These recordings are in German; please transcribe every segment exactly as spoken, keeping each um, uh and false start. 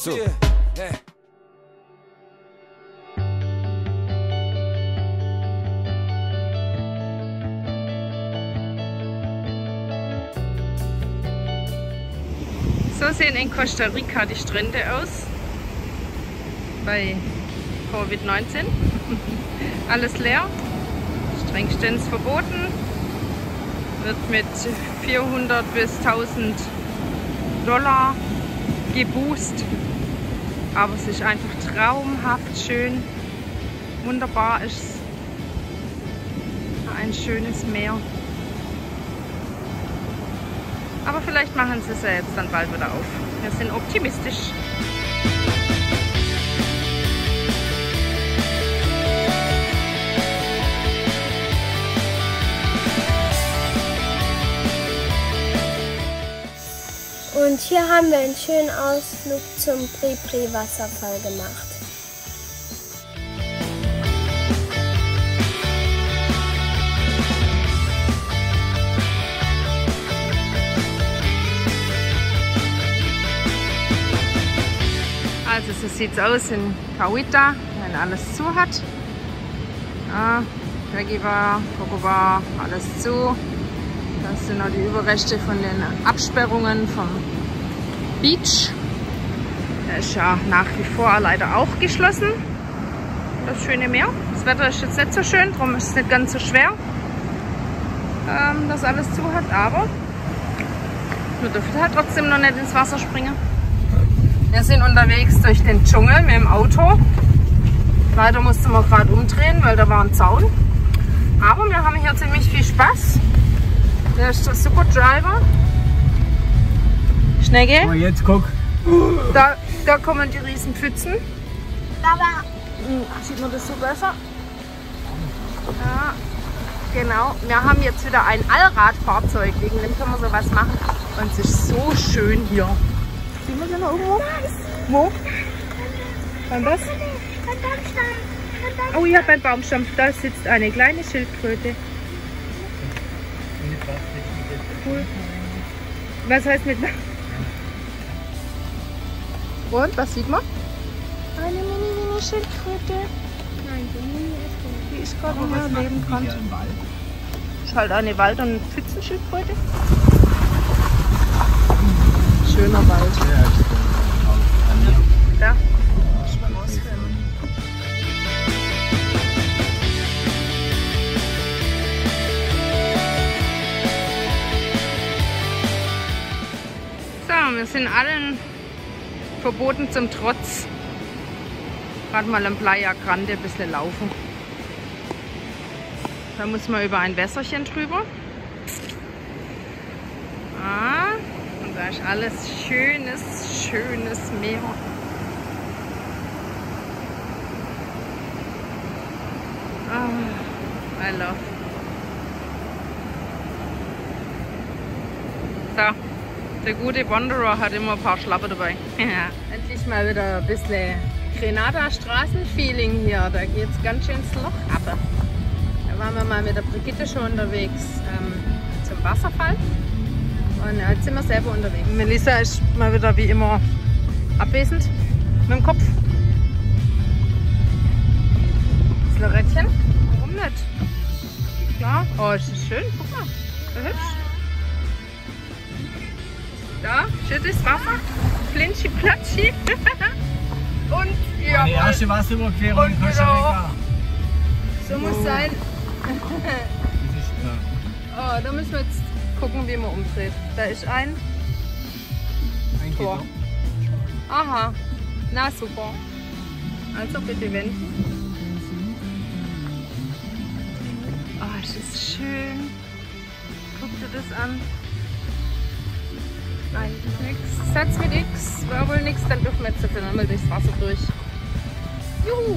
So. So sehen in Costa Rica die Strände aus bei Covid neunzehn. Alles leer, strengstens verboten, wird mit vierhundert bis tausend Dollar gebußt, aber es ist einfach traumhaft schön, wunderbar ist es, ein schönes Meer. Aber vielleicht machen sie es ja jetzt dann bald wieder auf. Wir sind optimistisch. Und hier haben wir einen schönen Ausflug zum Pri-Pri-Wasserfall gemacht. Also so sieht es aus in Cahuita, wenn alles zu hat. Ja, Veggie Bar, Coco Bar, alles zu. Das sind noch die Überreste von den Absperrungen vom Beach. Der ist ja nach wie vor leider auch geschlossen. Das schöne Meer. Das Wetter ist jetzt nicht so schön, darum ist es nicht ganz so schwer, ähm, dass alles zu hat. Aber wir dürfen halt trotzdem noch nicht ins Wasser springen. Wir sind unterwegs durch den Dschungel mit dem Auto. Leider mussten wir gerade umdrehen, weil da war ein Zaun. Aber wir haben hier ziemlich viel Spaß. Der ist der Super Driver. Schnecke. Oh, jetzt guck. Da, da kommen die riesen Pfützen. Baba. Sieht man das so besser? Ja, genau. Wir haben jetzt wieder ein Allradfahrzeug. Wegen dem können wir sowas machen. Und es ist so schön hier. Sehen wir den da irgendwo? Wo? Beim was? Beim Baumstamm. Oh ja, beim Baumstamm. Da sitzt eine kleine Schildkröte. Cool. Was heißt mit... Und, was sieht man? Eine Mini-Mini-Schildkröte. Nein, die Mini ist gut. Die ist gerade noch leben kann. Ist halt eine Wald- und Pfützenschildkröte. Schöner Wald. Da. Muss man rausfilmen. So, wir sind allen verboten zum Trotz. Gerade mal am Playa Grande ein bisschen laufen. Da muss man über ein Wässerchen drüber. Ah, und da ist alles schönes, schönes Meer. Oh, I love. So, der gute Wanderer hat immer ein paar Schlappe dabei. Endlich mal wieder ein bisschen Grenada-Straßen-Feeling hier. Da geht es ganz schön ins Loch ab. Da waren wir mal mit der Brigitte schon unterwegs ähm, zum Wasserfall. Und jetzt sind wir selber unterwegs. Melissa ist mal wieder wie immer abwesend mit dem Kopf. Das Lorettchen? Warum nicht? Klar. Oh, ist das schön. Guck mal. So hübsch. Da, schönes Wasser. Flinschi Platschi. Und ja. Die erste Wasserüberquerung in Costa Rica. So muss es sein. Oh, da müssen wir jetzt gucken, wie man umdreht. Da ist ein Ein Tor. Aha, na super. Also bitte wenden. Oh, das ist schön. Guck dir das an. Eigentlich nichts. Satz mit X, war wohl nichts, dann dürfen wir jetzt dann einmal durchs Wasser durch. Juhu!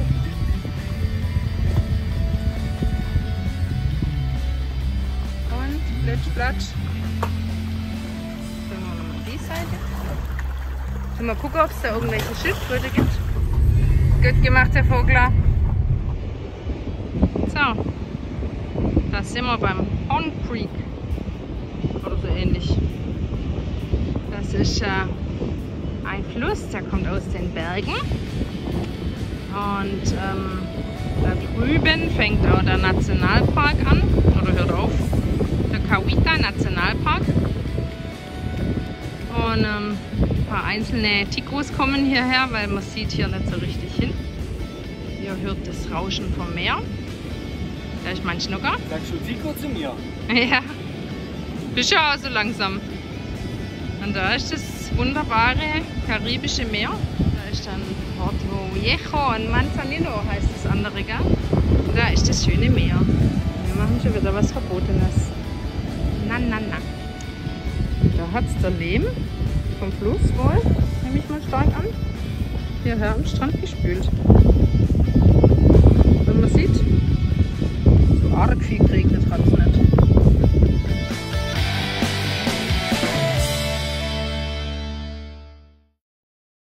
Und plitsch, platsch. Dann machen wir nochmal die Seite. Mal gucken, ob es da irgendwelche Schildkröte gibt. Gut gemacht, Herr Vogler. So, da sind wir beim Horn Creek. Oder so ähnlich. Das ist äh, ein Fluss, der kommt aus den Bergen. Und ähm, da drüben fängt auch der Nationalpark an, oder hört auf, der Cahuita Nationalpark. Und ähm, ein paar einzelne Ticos kommen hierher, weil man sieht hier nicht so richtig hin. Ihr hört das Rauschen vom Meer. Da ist mein Schnucker. Sagst du Tico zu mir? Ja, bist ja auch so langsam. Und da ist das wunderbare karibische Meer. Da ist dann Porto Viejo und Manzanillo heißt das andere, gell? Und da ist das schöne Meer. Wir machen schon wieder was Verbotenes. Na, na, na. Da hat es der Lehm vom Fluss wohl, nehme ich mal stark an, hierher am Strand gespült. Und man sieht, so arg viel